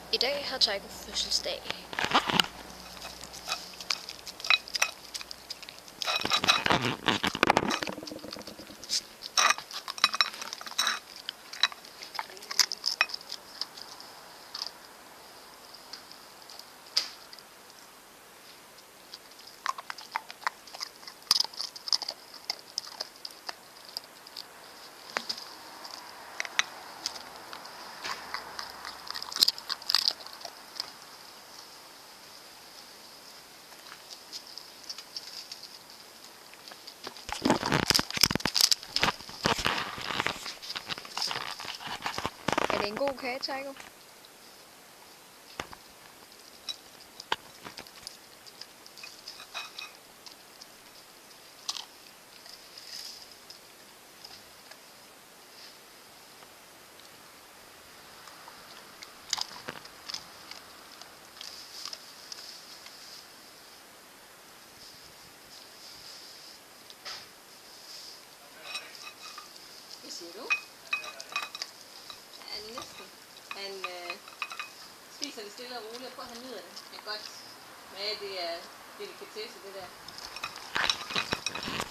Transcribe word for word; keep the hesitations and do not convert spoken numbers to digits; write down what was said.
I dag har Tycho fødselsdag. Er det en god kage, Tycho? Hvad siger du? Ja, næsten. Han øh, spiser det stille og roligt. Jeg tror, han nyder det. Det er godt. Ja, det er delikatesse, det der.